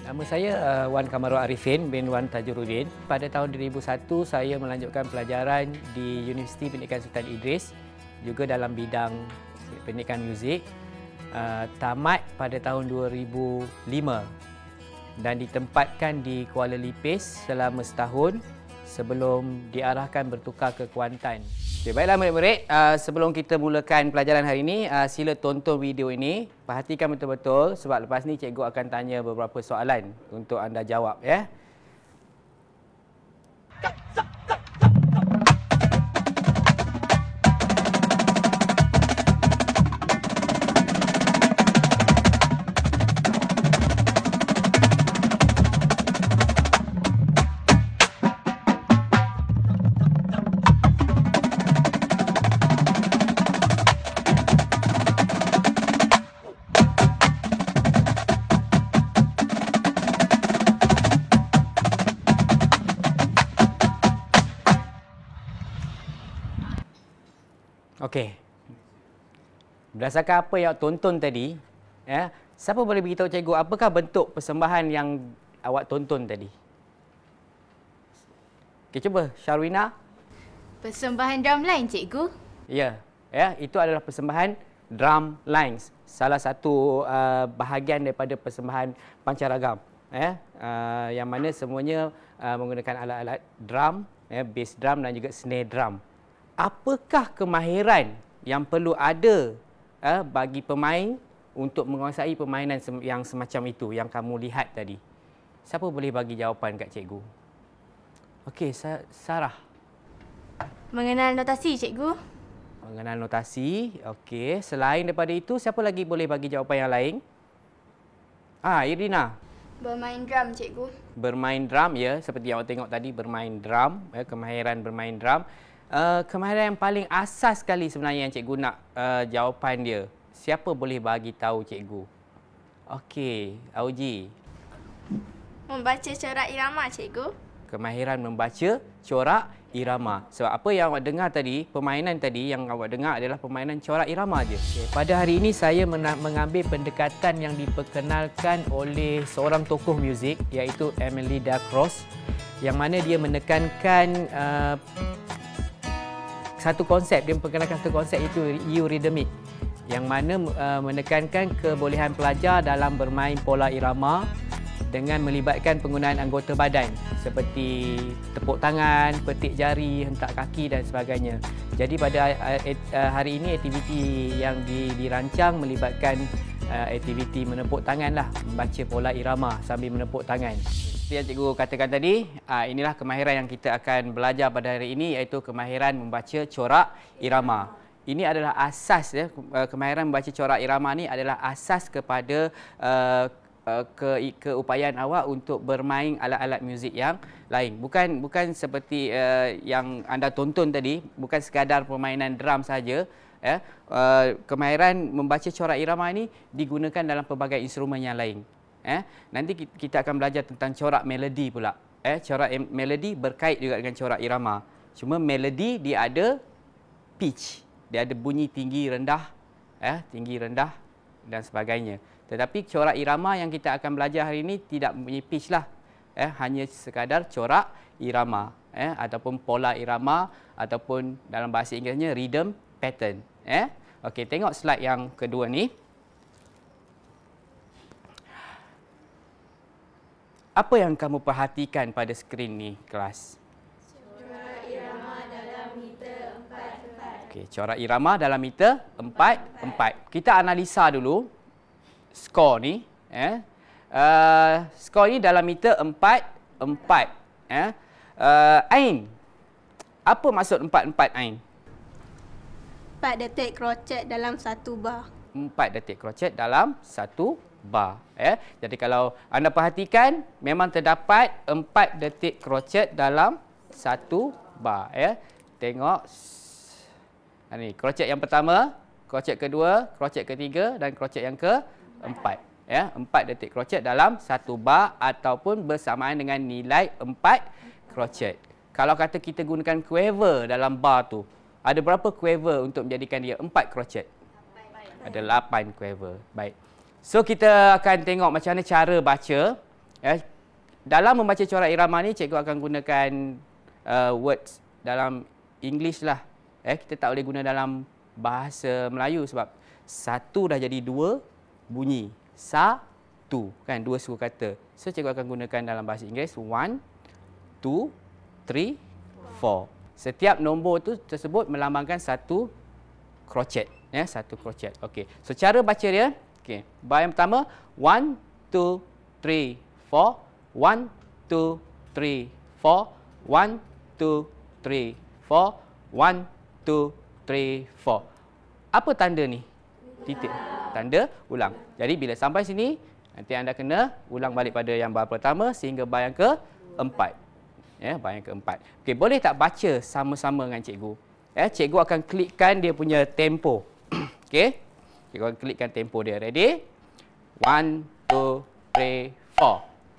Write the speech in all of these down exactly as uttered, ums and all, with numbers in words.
Nama saya uh, Wan Kamarul Arifin bin Wan Tajuruddin. Pada tahun dua ribu satu saya melanjutkan pelajaran di Universiti Pendidikan Sultan Idris juga dalam bidang pendidikan muzik. Uh, tamat pada tahun dua ribu lima dan ditempatkan di Kuala Lipis selama setahun sebelum diarahkan bertukar ke Kuantan. Okay, baiklah murid-murid, uh, sebelum kita mulakan pelajaran hari ini, uh, sila tonton video ini. Perhatikan betul-betul sebab lepas ni cikgu akan tanya beberapa soalan untuk anda jawab, ya. Okey. Berdasarkan apa yang tonton tadi, ya, siapa boleh beritahu cikgu apakah bentuk persembahan yang awak tonton tadi? Okey, cuba Sharwina. Persembahan drumline, cikgu. Ya, ya, itu adalah persembahan drum lines. Salah satu uh, bahagian daripada persembahan pancaragam, ya, uh, yang mana semuanya uh, menggunakan alat-alat drum, ya, bass drum dan juga snare drum. Apakah kemahiran yang perlu ada eh, bagi pemain untuk menguasai permainan sem yang semacam itu yang kamu lihat tadi? Siapa boleh bagi jawapan kat cikgu? Okey, Sa Sarah. Mengenal notasi, cikgu. Mengenal notasi. Okey, selain daripada itu, siapa lagi boleh bagi jawapan yang lain? Ah, Irina. Bermain drum, cikgu. Bermain drum, ya. Seperti yang awak tengok tadi, bermain drum. Ya, kemahiran bermain drum. Uh, kemahiran yang paling asas sekali sebenarnya yang cikgu nak uh, jawapan dia. Siapa boleh bagi tahu cikgu? Okey, Auji. Membaca corak irama, cikgu. Kemahiran membaca corak irama. Sebab apa yang awak dengar tadi, permainan tadi yang awak dengar adalah permainan corak irama je. Okay. Pada hari ini saya mengambil pendekatan yang diperkenalkan oleh seorang tokoh muzik iaitu Emily Dacross, yang mana dia menekankan uh, satu konsep, dia memperkenalkan satu konsep itu eurythmic, yang mana uh, menekankan kebolehan pelajar dalam bermain pola irama dengan melibatkan penggunaan anggota badan seperti tepuk tangan, petik jari, hentak kaki dan sebagainya. Jadi pada uh, uh, hari ini aktiviti yang di, dirancang melibatkan uh, aktiviti menepuk tangan lah, membaca pola irama sambil menepuk tangan. Seperti yang cikgu katakan tadi, inilah kemahiran yang kita akan belajar pada hari ini, iaitu kemahiran membaca corak irama. Ini adalah asas, ya, kemahiran membaca corak irama ni adalah asas kepada uh, ke keupayaan awak untuk bermain alat-alat muzik yang lain. Bukan bukan seperti uh, yang anda tonton tadi, bukan sekadar permainan drum saja. Ya. Uh, kemahiran membaca corak irama ni digunakan dalam pelbagai instrumen yang lain. Eh, nanti kita akan belajar tentang corak melodi pula. Eh, corak melodi berkait juga dengan corak irama. Cuma melodi dia ada pitch, dia ada bunyi tinggi rendah, eh, tinggi rendah dan sebagainya. Tetapi corak irama yang kita akan belajar hari ini tidak mempunyai pitch lah. Eh, hanya sekadar corak irama, eh, ataupun pola irama, ataupun dalam bahasa Inggerisnya rhythm pattern. Eh, okey, tengok slide yang kedua ni. Apa yang kamu perhatikan pada skrin ni, kelas? Corak irama dalam meter empat empat. Okey, corak irama dalam meter empat empat. Kita analisa dulu skor ni. Eh. Uh, skor ni dalam meter empat empat. Eh. Uh, Ain, apa maksud empat empat, Ain? empat detik krocet dalam satu bar. empat detik krocet dalam satu bar. Eh. Jadi kalau anda perhatikan, memang terdapat empat detik krocet dalam satu bar. Eh. Tengok. Ini krocet yang pertama, krocet kedua, krocet ketiga dan krocet yang keempat. Ya. empat detik krocet dalam satu bar ataupun bersamaan dengan nilai empat krocet. Kalau kata kita gunakan quiver dalam bar tu, ada berapa quiver untuk menjadikan dia empat krocet? Ada lapan quiver. Baik. So kita akan tengok macam mana cara baca. Ya, dalam membaca corak irama ni, cikgu akan gunakan uh, words dalam English lah. Eh, kita tak boleh guna dalam bahasa Melayu sebab satu dah jadi dua bunyi. Satu, kan? Dua suku kata. So, cikgu akan gunakan dalam bahasa Inggeris. One, two, three, four. Setiap nombor tu tersebut melambangkan satu crochet. Ya, satu crochet. Okey. So, cara baca dia. Okey. Bar yang pertama. One, two, three, four. One, two, three, four. One, two, three, four. One, two, three, four. Apa tanda ni? Titik. Tanda ulang. Jadi bila sampai sini, nanti anda kena ulang balik pada yang bar pertama sehingga bar yang keempat. Ya, bar yang keempat. Okey, boleh tak baca sama-sama dengan cikgu? Ya, cikgu akan klikkan dia punya tempo. Okey. Cikgu akan klikkan tempo dia. Ready? One, two, three, four.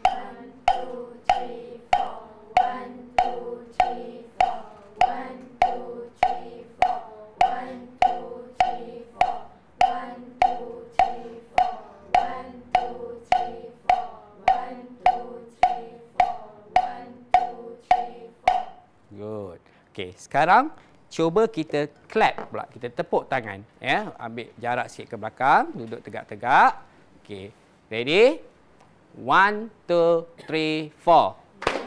Good. Okey, sekarang cuba kita clap pula. Kita tepuk tangan. Ya, ambil jarak sikit ke belakang. Duduk tegak-tegak. Okey. Ready? One, two, three, four.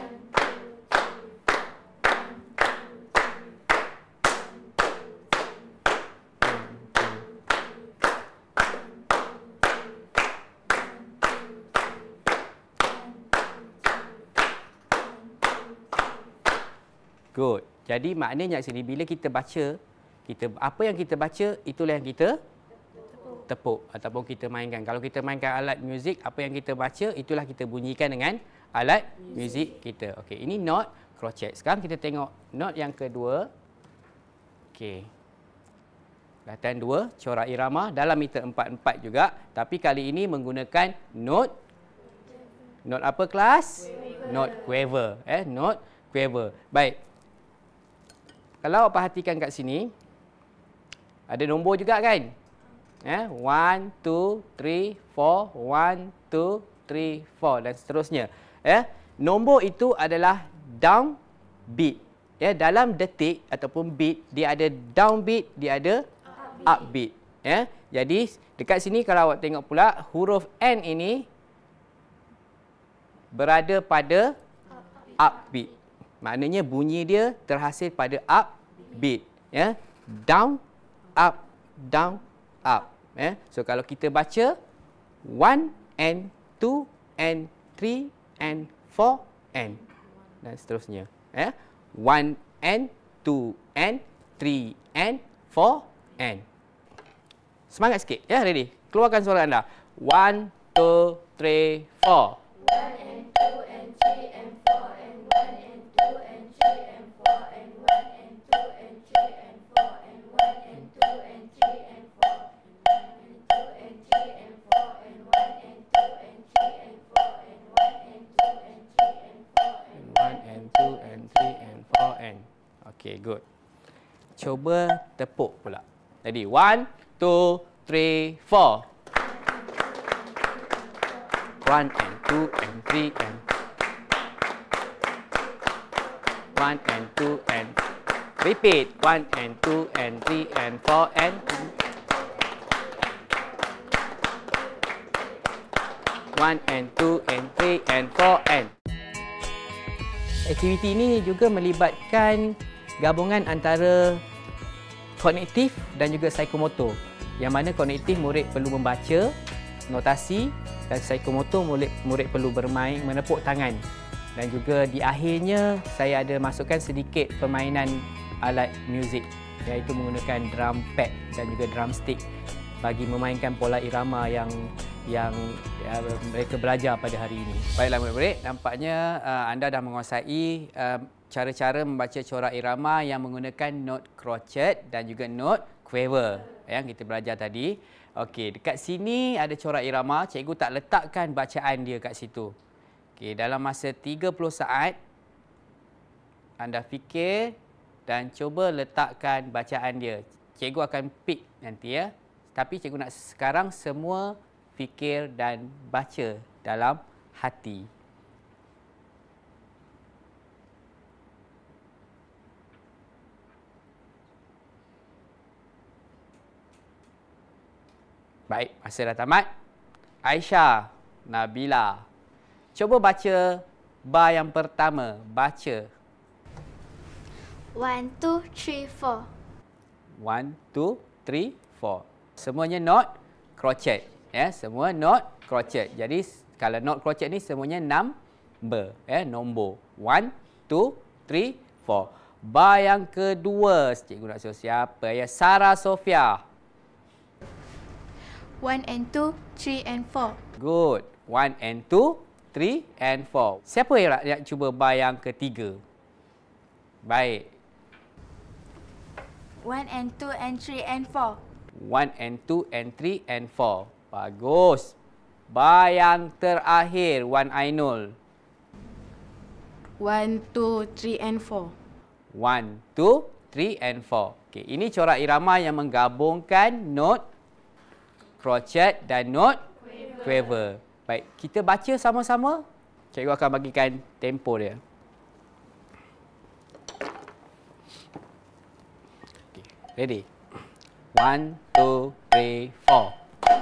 Good. Jadi maknanya kat sini bila kita baca, kita apa yang kita baca itulah yang kita tepuk. tepuk ataupun kita mainkan. Kalau kita mainkan alat muzik, apa yang kita baca itulah kita bunyikan dengan alat muzik kita. Okey, ini note crochet. Sekarang kita tengok note yang kedua. Okey. Latihan dua, corak irama dalam meter empat empat juga, tapi kali ini menggunakan note note apa kelas? Quaver. Note quaver, eh note quaver. Baik. Kalau awak perhatikan kat sini, ada nombor juga kan? Eh, one, two, three, four, one, two, three, four dan seterusnya. Eh, nombor itu adalah down beat. Ya, dalam detik ataupun beat, dia ada down beat, dia ada up beat. Ya, jadi dekat sini kalau awak tengok pula huruf N ini berada pada up beat. Maknanya bunyi dia terhasil pada up beat, ya. Down, up, down, up, ya. So kalau kita baca one and two and three and four and dan seterusnya, ya. one and two and three and four and. Semangat sikit, ya. Ready? Keluarkan suara anda. One, two, three, four. One and two and three and four and one and two and three and four and one and two and three and four and one and two and three and four and two and three and four and one and two and three and four and one and two and three and four and one and two and three and four and. Okay, good. Cuba tepuk pula. Jadi one, two, three, four. One and two and three and one and two and repeat. One and two and three and four and one and two and three and four and. Aktiviti ini juga melibatkan gabungan antara kognitif dan juga psikomotor. Yang mana kognitif murid perlu membaca notasi dan psikomotor murid, murid perlu bermain menepuk tangan. Dan juga di akhirnya saya ada masukkan sedikit permainan alat muzik iaitu menggunakan drum pad dan juga drum stick bagi memainkan pola irama yang yang ya, mereka belajar pada hari ini. Baiklah murid-murid, nampaknya uh, anda dah menguasai uh, cara-cara membaca corak irama yang menggunakan note crochet dan juga note quaver yang kita belajar tadi. Okey, dekat sini ada corak irama, cikgu tak letakkan bacaan dia kat situ. Okey, dalam masa tiga puluh saat anda fikir dan cuba letakkan bacaan dia. Cikgu akan pick nanti ya. Tapi cikgu nak sekarang semua fikir dan baca dalam hati. Baik, masa dah tamat. Aisyah, Nabila. Cuba baca bar yang pertama. Baca. One, two, three, four. One, two, three, four. Semuanya not crochet. Ya, semua not crochet. Jadi kalau not crochet ni semuanya number. Ya, nombor. One, two, three, four. Bar yang kedua. Cikgu nak suruh siapa? Ya, Sarah Sofia. One and two, three and four. Good. One and two, three and four. Siapa yang nak, nak cuba bar yang ketiga? Baik. One and two and three and four. One and two and three and four. Bagus. Bar yang terakhir, Wan Ainul. One, two, three and four. One, two, three and four. Okay, ini corak irama yang menggabungkan not crochet dan not quiver. Baik, kita baca sama-sama. Cikgu akan bagikan tempo dia. Okay, ready? One, two, three, four.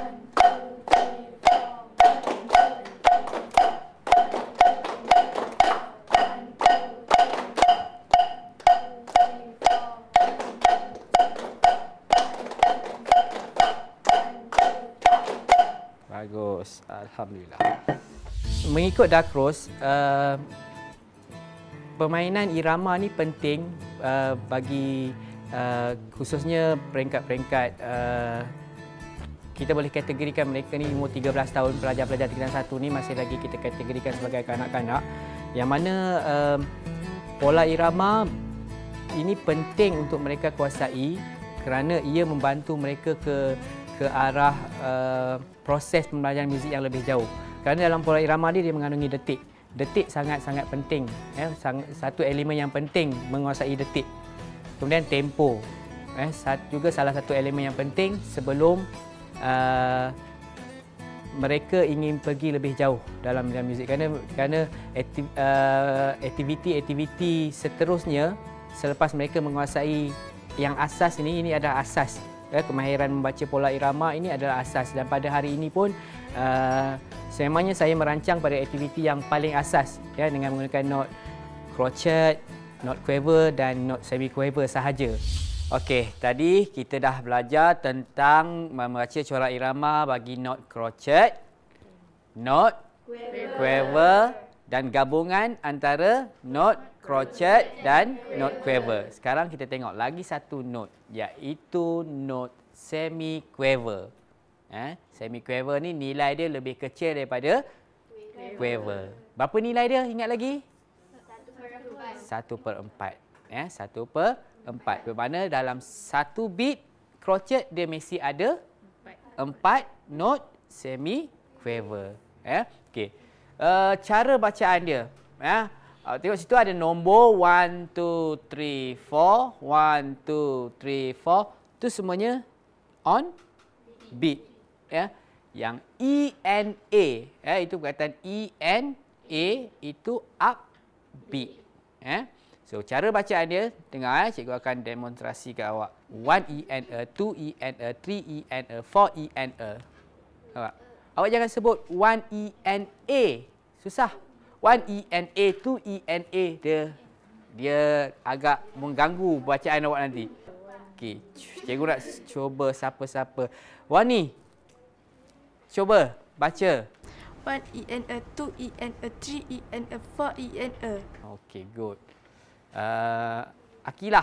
Bagus, alhamdulillah. Mengikut Dakros, uh, permainan irama ni penting uh, bagi uh, khususnya peringkat-peringkat uh, kita boleh kategorikan mereka ni umur tiga belas tahun, pelajar-pelajar tingkatan satu ni masih lagi kita kategorikan sebagai kanak-kanak, yang mana uh, pola irama ini penting untuk mereka kuasai kerana ia membantu mereka ke ke arah uh, proses pembelajaran muzik yang lebih jauh. Kerana dalam pola irama dia, dia mengandungi detik. Detik sangat-sangat penting. Ya. Satu elemen yang penting menguasai detik. Kemudian tempo. Eh, juga salah satu elemen yang penting sebelum uh, mereka ingin pergi lebih jauh dalam bidang muzik. Kerana, kerana aktiv, uh, aktiviti-aktiviti seterusnya selepas mereka menguasai yang asas ini, ini adalah asas. Ya, kemahiran membaca pola irama ini adalah asas, dan pada hari ini pun uh, sememangnya saya merancang pada aktiviti yang paling asas, ya, dengan menggunakan not crochet, not quiver dan not semi quiver sahaja. Okey, tadi kita dah belajar tentang membaca corak irama bagi not crochet, not quiver dan gabungan antara not crochet dan not quiver. Sekarang kita tengok lagi satu note, iaitu note semi quiver. Eh, semi quiver ni nilai dia lebih kecil daripada quiver. Berapa nilai dia? Ingat lagi? satu per empat. Eh, satu per empat. Bermakna dalam satu beat crochet dia mesti ada empat note semi quiver. Eh, okey. Uh, cara bacaan dia. Ya. Uh, tengok situ ada nombor one, two, three, four. one, two, three, four. Itu semuanya on beat. Ya. Yang E N A. Ya, itu perkataan E N A itu up beat. Ya. So, cara bacaan dia, dengar, cikgu akan demonstrasi ke awak. one E N A, two E N A, three E N A, four E N A. Awak. Awak jangan sebut one E N A. Susah. one E N A, two E N A. Dia dia agak mengganggu bacaan awak nanti. Okey, cikgu nak cuba siapa-siapa. Wani, cuba baca. one E N A, two E N A, three E N A, four E N A. Okey, good. Uh, Akilah.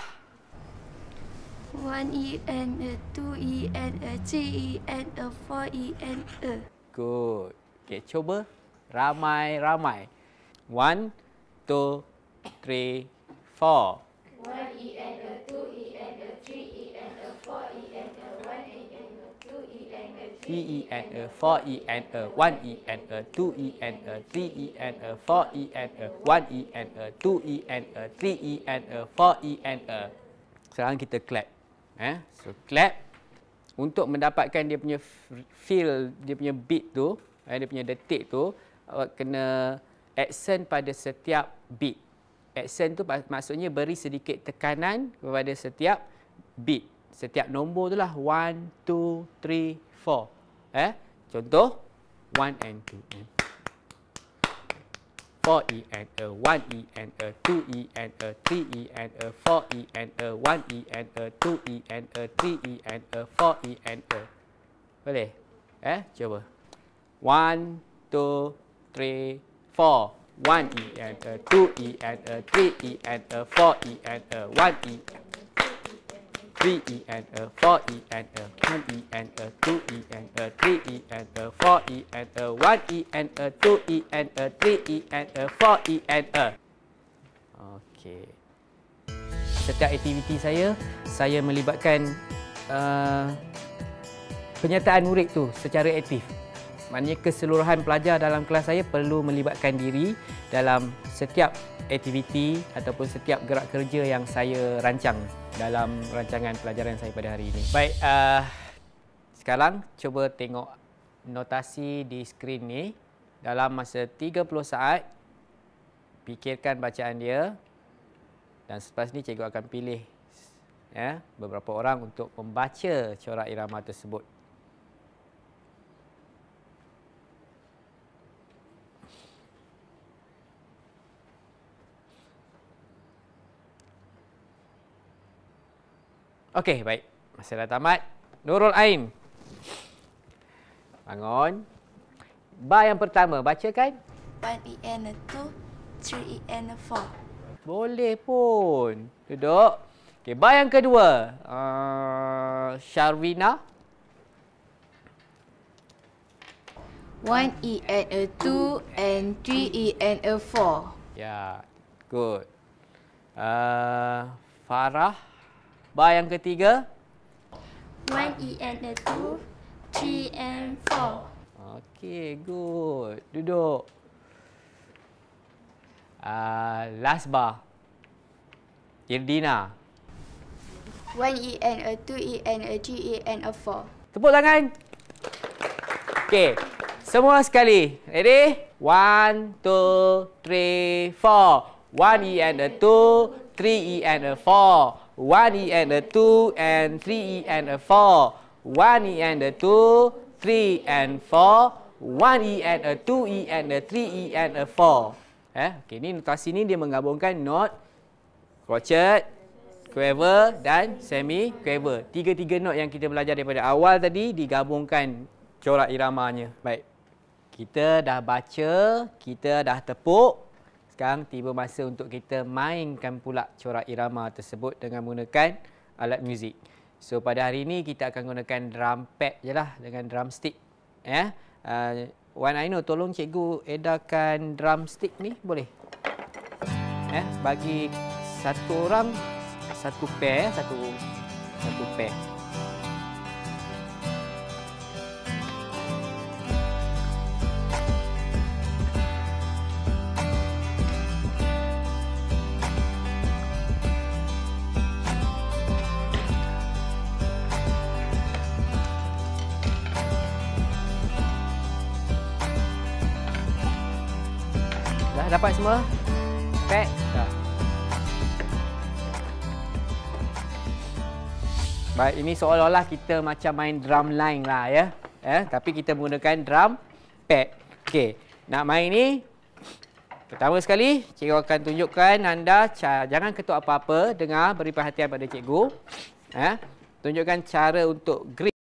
one E N A, two E N A, three E N A, four E N A. Good. Okey, cuba ramai-ramai. One, two, three, four. one E N A, two E N A, three E N A, four E N A, one E N A, two E N A, three E N A, four E N A, one E N A, two E N A, three E N A, four E N A, one E N A, two E N A, three E N A, four E N A. Sekarang kita clap. Eh? So clap untuk mendapatkan dia punya feel, dia punya beat tu, eh, dia punya detik tu, awak kena accent pada setiap beat. Accent tu maksudnya beri sedikit tekanan kepada setiap beat. Setiap nombor tu lah. one, two, three, four. Eh, contoh one and two and four E and a one E and a two E and a three E and a four E and a one E and a two E and a three E and a four E and a. Boleh? Eh, cuba. One, two, three, four. One E and a two E and a three E and a four E and a one E. Three E and a four E and a one E and a two E and a three E and a four E and a one E and a two E and a three E and a four E and a. Okey. Setiap aktiviti saya, saya melibatkan uh, penyertaan murid tu secara aktif. Maknanya keseluruhan pelajar dalam kelas saya perlu melibatkan diri dalam setiap aktiviti ataupun setiap gerak kerja yang saya rancang dalam rancangan pelajaran saya pada hari ini. Baik, uh, sekarang cuba tengok notasi di skrin ni. Dalam masa tiga puluh saat, fikirkan bacaan dia dan selepas ni cikgu akan pilih ya, beberapa orang untuk membaca corak irama tersebut. Okey, baik. Masa dah tamat. Nurul Ain. Bangun. Bar yang pertama, bacakan. one E and a two, three E and a four. Boleh pun. Duduk. Okey, bar yang kedua. Uh, Sharwina. one E and a two and three E and a four. Ya, good. Uh, Farah. Bar yang ketiga. one E and a two, three and four. Okey, good. Duduk. Uh, last bar. Irdina. one E and a two E and a three E and a four. Tepuk tangan. Okey. Semua sekali. Ready? One, two, three, four. One E and a two, three E and a four. One E and a two and three E and a four. One E and a two, three and four. One E and a two E and a three E and a four. Eh, okey, ni notasi ni dia menggabungkan note, crotchet, quaver dan semi quaver. Tiga-tiga note yang kita belajar daripada awal tadi digabungkan corak iramanya. Baik. Kita dah baca, kita dah tepuk. Sekarang tiba masa untuk kita mainkan pula corak irama tersebut dengan menggunakan alat muzik. So pada hari ini kita akan gunakan drum pad je lah dengan drum stick. Ya. Uh, Wan Aino, tolong cikgu edarkan drum stick ni, boleh? Ya, bagi satu orang satu pair, satu satu pair. Dapat semua? Pack? Dah. Baik, ini seolah-olah kita macam main drum line lah ya. Eh, tapi kita menggunakan drum pad. Okey, nak main ni pertama sekali cikgu akan tunjukkan anda cara, jangan ketuk apa-apa, dengar, beri perhatian pada cikgu. Eh, tunjukkan cara untuk grip.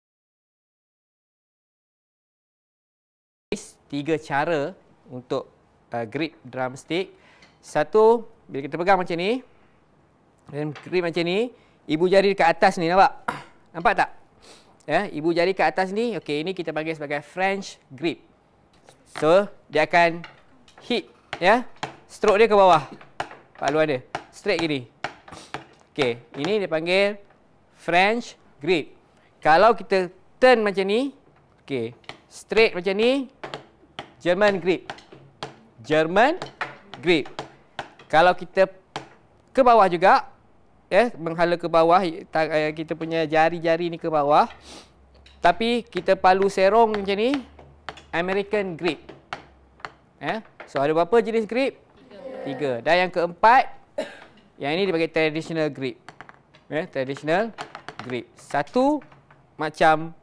Tiga cara untuk Uh, grip drumstick. Satu, bila kita pegang macam ni dan grip macam ni, ibu jari dekat atas ni, nampak? Nampak tak? Ya, ibu jari kat atas ni, okey, ini kita panggil sebagai French grip. So, dia akan hit, ya. Stroke dia ke bawah. Paluan dia straight gini. Okey, ini dia panggil French grip. Kalau kita turn macam ni, okey, straight macam ni, German grip. German grip. Kalau kita ke bawah juga, ya, menghala ke bawah, kita punya jari-jari ni ke bawah, tapi kita palu serong macam ni, American grip. Ya, so ada berapa jenis grip? Tiga. Tiga. Dan yang keempat, yang ini dipanggil traditional grip. Ya, traditional grip. Satu macam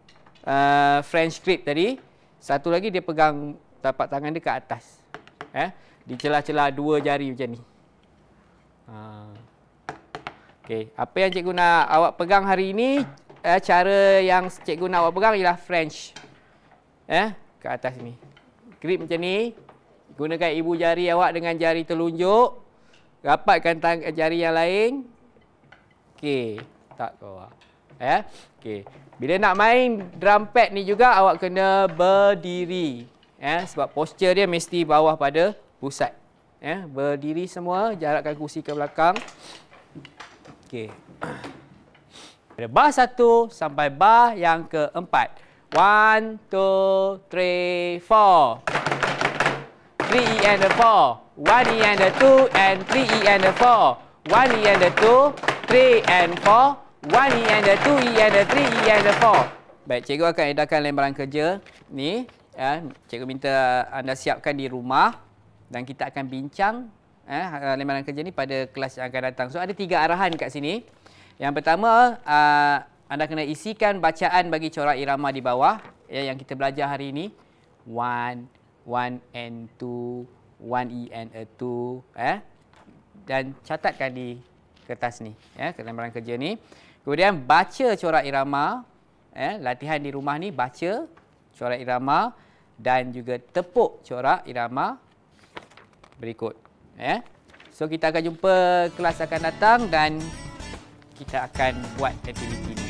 uh, French grip tadi. Satu lagi dia pegang tapak tangan dia ke atas. Eh, di celah-celah dua jari macam ni. Ha. Okey, apa yang cikgu nak awak pegang hari ini, eh, cara yang cikgu nak awak pegang ialah French. Eh, ke atas ni. Grip macam ni. Gunakan ibu jari awak dengan jari telunjuk. Rapatkan tang- jari yang lain. Okey, tak ke bawah. Eh, okey. Bila nak main drum pad ni juga awak kena berdiri. Eh, sebab posture dia mesti bawah pada pusat. Eh, berdiri semua, jarakkan kursi ke belakang. Okey. Dari bar satu sampai bar yang keempat. One, two, three, four. Three E and the four. One E and the two and three E and the four. One E and the two, three and four. One E and the two E and the three E and the four. Baik, cikgu akan edarkan lembaran kerja ni. Ya, cikgu minta anda siapkan di rumah dan kita akan bincang eh, lembaran kerja ni pada kelas yang akan datang. So ada tiga arahan kat sini. Yang pertama, uh, anda kena isikan bacaan bagi corak irama di bawah ya, yang kita belajar hari ini. One, one and two, one E and a two. Eh? Dan catatkan di kertas ni, ya, lembaran kerja ni. Kemudian baca corak irama. Eh, latihan di rumah ni baca corak irama dan juga tepuk corak irama berikut. Eh. So kita akan jumpa kelas akan datang dan kita akan buat aktiviti ni.